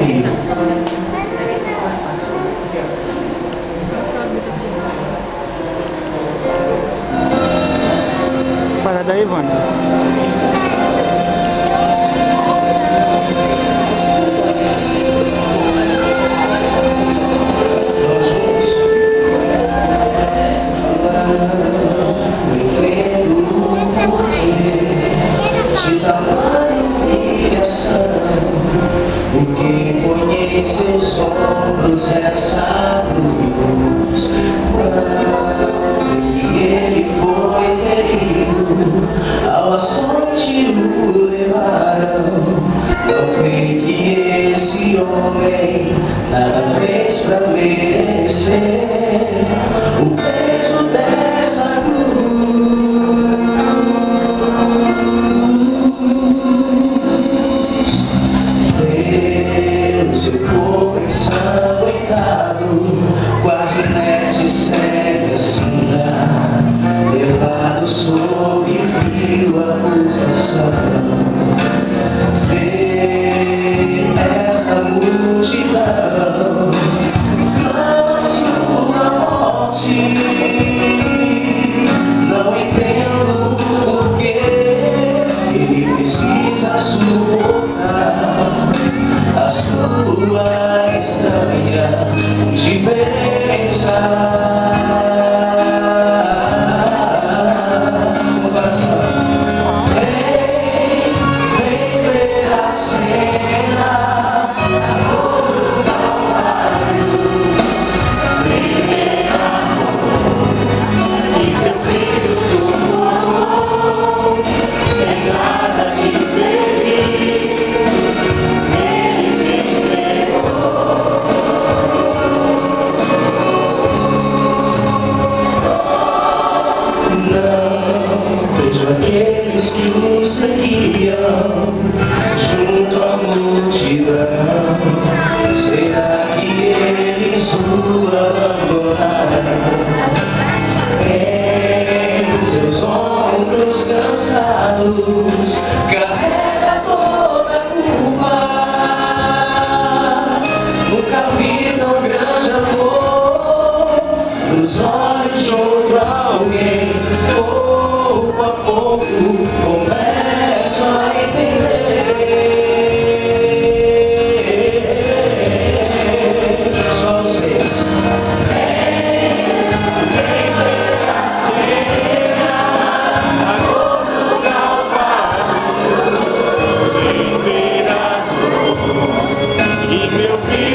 Parada aí, Ivana. Porque conhece seus ombros essa luz. E ele foi ferido, ao açoite o levaram. Não creio que esse homem nada fez pra merecer o peso dessa cruz. Seu corpo ensanguentado, quase neste cego assim, levado sob fio acusação. Vê essa multidão, clama sua morte. Não entendo porquê ele precisa suportar a sua estranha diferença. No coração, vem ver a cena, a dor do Calvário. Vem ver a dor que teu Cristo suportou, sem nada se fez. Aqueles que nos seguiam junto à multidão, será que eles o abandonaram? Em seus ombros cansados carrega toda a culpa. Nunca vi tão grande amor nos olhos de outro alguém. Pouco a pouco começo a entender. Só vocês. Vem ver a cena, a dor do Calvário. Vem ver a dor que meu filho